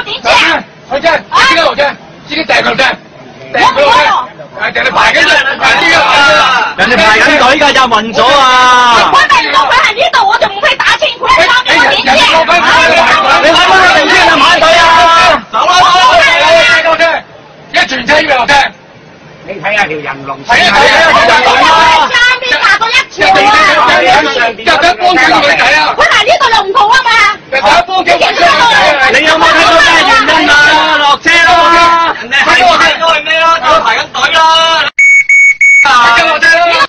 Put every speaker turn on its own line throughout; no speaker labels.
點知啊？
去車，自己落車，自己掟佢落車，掟佢落車。係人哋排緊隊，排呢個人哋排緊隊㗎，就暈咗啊！
我咪唔到佢喺呢度，我就唔會打清佢。你點知？
你睇翻定先啊，排隊啊！走啦，落車，一全車要落車。你睇下條人龍，睇下人龍啊！
下邊爬過一條啊！
就想幫佢女仔啊！
佢嚟呢度就唔同啊嘛！
就想幫佢女仔。你有冇睇到咩原因啊？落車啦！人哋係排隊咩啦？都排緊隊啦！你跟落車啦！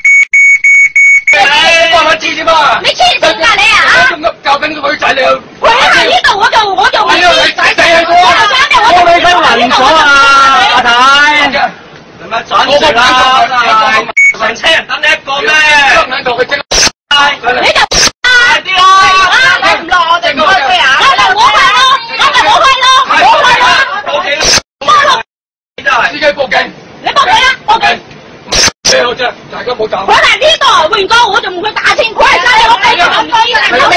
你幫我知先嘛？
你黐線㗎你啊！
教緊個女仔你去。
佢喺呢度我就唔知。
女仔喺度啊！
我
女仔暈咗啊！阿太。係咪轉住啦？成車人等你一個咩？喺度佢即
你就快啲啦！你唔落我哋唔開車啊！我就冇開咯，我就冇開咯，冇開咯！
報警！真係司機報警！
你報警啦！報警！
咩好啫？大家冇走。
佢嚟呢度換咗我就唔會打清佢，真係我計咗咁多嘢嚟，我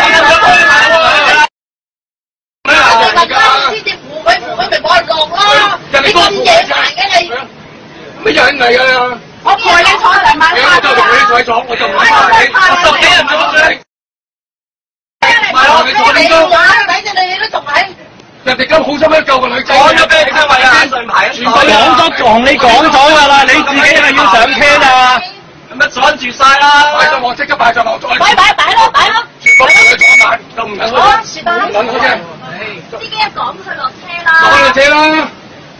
咪冇人落咯！你咁野蠻嘅你！
乜人嚟㗎？
我陪你坐成晚
我就同你坐坐，我就唔係你，我10幾人坐你。唔係我，你坐點都。
睇住你都仲喺。
人哋咁好心咧救個女仔。講咗俾你聽咪啊！全部講咗同你講咗㗎啦，你自己係要上車啊！咁乜阻住晒啦！擺上我即刻擺上我再。
擺咯！
全部同佢坐一晚，都唔肯落。
是但。
唔肯落嘅。
司機一講佢落車啦。
落車啦！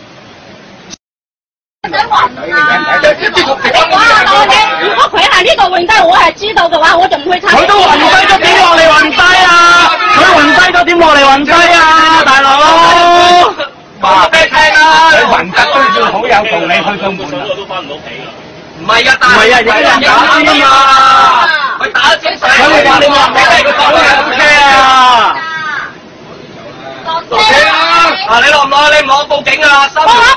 想暈啊！你講我如果佢喺呢度暈低，我係知道嘅話，我就唔會參。
佢都暈低咗點落嚟暈低啊！佢暈低咗點落嚟暈低啊！大佬，話俾你聽啦！你暈得都要好有道理，去到門口都翻唔到屋企㗎。唔係啊，但係而家人打尖啊！佢打尖上。佢話你話俾你個手有車啊！落車啦！嗱，你落唔落？你唔落，我報警啊！報啊！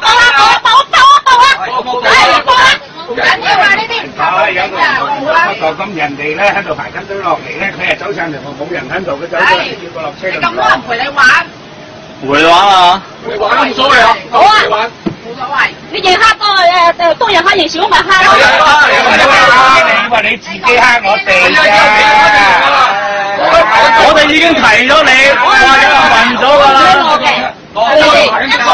唔緊要啊！呢啲唔
不過咁人哋咧喺度排緊隊落嚟咧，佢係走上嚟，我冇人喺度，佢走上嚟叫佢落車。
咁多人陪你玩，
陪玩啊！陪玩都冇所謂啊！好啊！
冇所謂。你認黑多人黑，認少咪黑咯。
你話你自己黑我哋㗎？我哋已經提咗你，話有人暈咗㗎啦。而家因為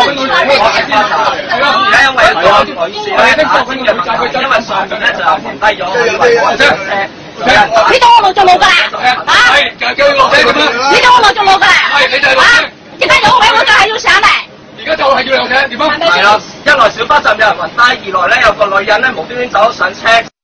因為上面咧就暈低咗，
你當我落咗路㗎啦，
嚇！叫佢落車咁啦。
你當我落咗路㗎啦，
係你就係落車。
而家有位我就係要上嚟。
而家就係要落車，點啊？
係啦，
一來小巴站有人暈低，二來咧有個女人咧無端端走咗上車。